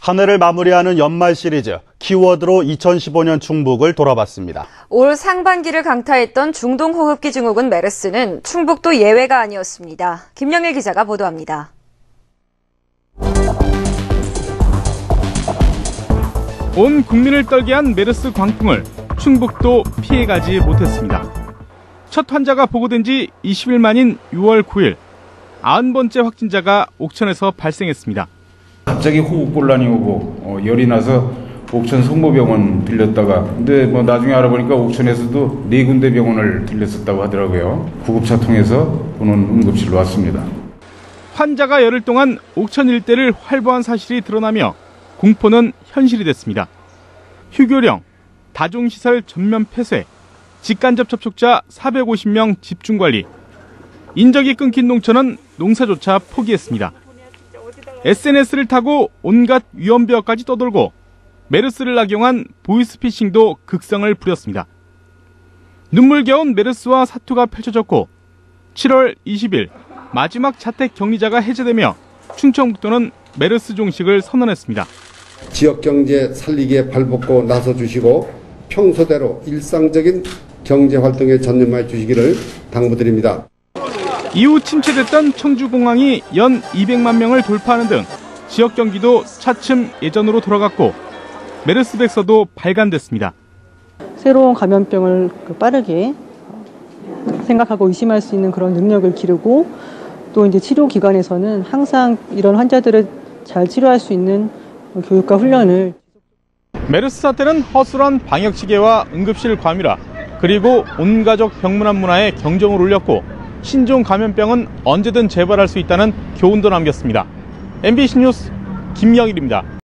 한 해를 마무리하는 연말 시리즈 키워드로 2015년 충북을 돌아봤습니다. 올 상반기를 강타했던 중동호흡기 증후군 메르스는 충북도 예외가 아니었습니다. 김영일 기자가 보도합니다. 온 국민을 떨게 한 메르스 광풍을 충북도 피해가지 못했습니다. 첫 환자가 보고된 지 20일 만인 6월 9일, 90번째 확진자가 옥천에서 발생했습니다. 갑자기 호흡곤란이 오고 열이 나서 옥천 성모병원 들렸다가 근데 나중에 알아보니까 옥천에서도 4군데 병원을 들렸었다고 하더라고요. 구급차 통해서 오는 응급실로 왔습니다. 환자가 열흘 동안 옥천 일대를 활보한 사실이 드러나며 공포는 현실이 됐습니다. 휴교령, 다중시설 전면 폐쇄, 직간접 접촉자 450명 집중관리, 인적이 끊긴 농촌은 농사조차 포기했습니다. SNS를 타고 온갖 위험비어까지 떠돌고 메르스를 악용한 보이스피싱도 극성을 부렸습니다. 눈물겨운 메르스와 사투가 펼쳐졌고 7월 20일 마지막 자택 격리자가 해제되며 충청북도는 메르스 종식을 선언했습니다. 지역경제 살리기에 발벗고 나서주시고 평소대로 일상적인 경제활동에 전념해 주시기를 당부드립니다. 이후 침체됐던 청주공항이 연 200만 명을 돌파하는 등 지역 경기도 차츰 예전으로 돌아갔고 메르스 백서도 발간됐습니다. 새로운 감염병을 빠르게 생각하고 의심할 수 있는 그런 능력을 기르고 또 이제 치료 기관에서는 항상 이런 환자들을 잘 치료할 수 있는 교육과 훈련을. 메르스 사태는 허술한 방역 체계와 응급실 과밀화 그리고 온 가족 병문안 문화에 경종을 울렸고 신종 감염병은 언제든 재발할 수 있다는 교훈도 남겼습니다. MBC 뉴스 김영일입니다.